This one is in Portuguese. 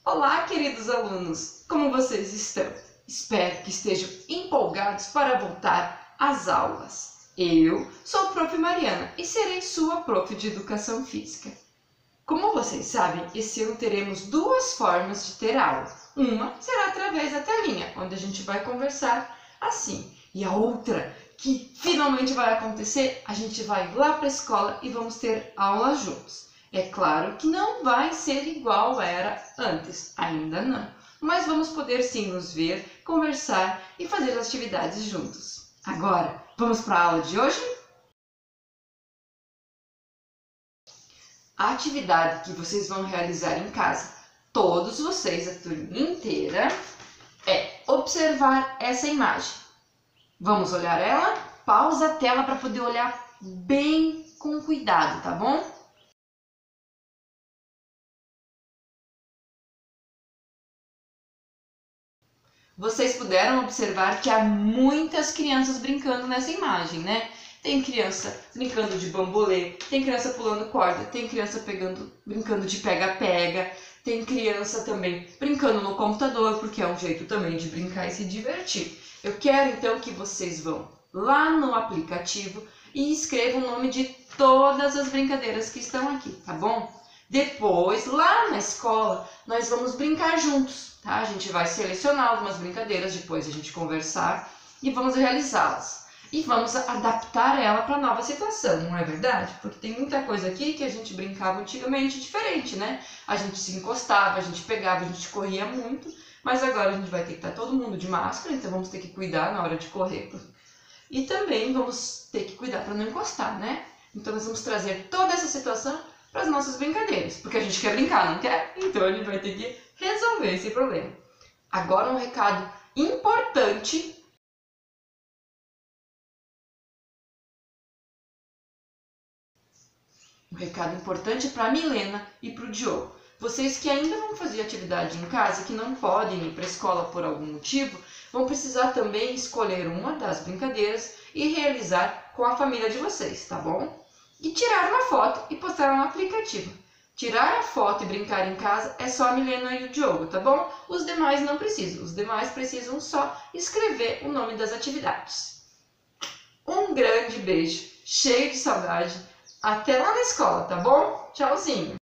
Olá, queridos alunos! Como vocês estão? Espero que estejam empolgados para voltar às aulas. Eu sou a Prof. Mariana e serei sua Prof. de Educação Física. Como vocês sabem, esse ano teremos duas formas de ter aula. Uma será através da telinha, onde a gente vai conversar assim. E a outra, que finalmente vai acontecer, a gente vai lá para a escola e vamos ter aula juntos. É claro que não vai ser igual era antes, ainda não. Mas vamos poder sim nos ver, conversar e fazer as atividades juntos. Agora, vamos para a aula de hoje? A atividade que vocês vão realizar em casa, todos vocês, a turma inteira, é observar essa imagem. Vamos olhar ela? Pausa a tela para poder olhar bem com cuidado, tá bom? Vocês puderam observar que há muitas crianças brincando nessa imagem, né? Tem criança brincando de bambolê, tem criança pulando corda, tem criança brincando de pega-pega, tem criança também brincando no computador, porque é um jeito também de brincar e se divertir. Eu quero então que vocês vão lá no aplicativo e escrevam o nome de todas as brincadeiras que estão aqui, tá bom? Depois, lá na escola, nós vamos brincar juntos, tá? A gente vai selecionar algumas brincadeiras, depois a gente conversar e vamos realizá-las. E vamos adaptar ela para a nova situação, não é verdade? Porque tem muita coisa aqui que a gente brincava antigamente diferente, né? A gente se encostava, a gente pegava, a gente corria muito, mas agora a gente vai ter que estar todo mundo de máscara, então vamos ter que cuidar na hora de correr. E também vamos ter que cuidar para não encostar, né? Então nós vamos trazer toda essa situação para as nossas brincadeiras, porque a gente quer brincar, não quer? Então a gente vai ter que resolver esse problema. Agora um recado importante. Um recado importante para a Milena e para o Diogo. Vocês que ainda vão fazer atividade em casa e que não podem ir para a escola por algum motivo, vão precisar também escolher uma das brincadeiras e realizar com a família de vocês, tá bom? E tirar uma foto e postar no aplicativo. Tirar a foto e brincar em casa é só a Milena e o Diogo, tá bom? Os demais não precisam. Os demais precisam só escrever o nome das atividades. Um grande beijo, cheio de saudade. Até lá na escola, tá bom? Tchauzinho!